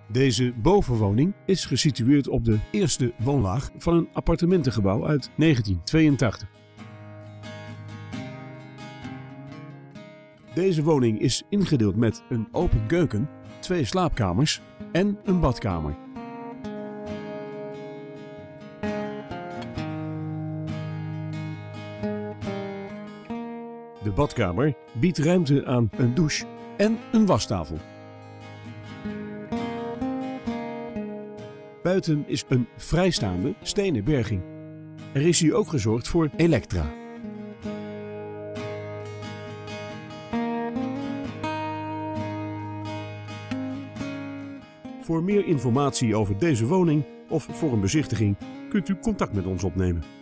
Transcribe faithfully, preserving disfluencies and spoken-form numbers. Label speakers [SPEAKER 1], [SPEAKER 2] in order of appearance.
[SPEAKER 1] Deze bovenwoning is gesitueerd op de eerste woonlaag van een appartementengebouw uit negentien tweeëntachtig. Deze woning is ingedeeld met een open keuken, twee slaapkamers en een badkamer. De badkamer biedt ruimte aan een douche en een wastafel. Buiten is een vrijstaande stenen berging. Er is hier ook gezorgd voor elektra. Voor meer informatie over deze woning of voor een bezichtiging kunt u contact met ons opnemen.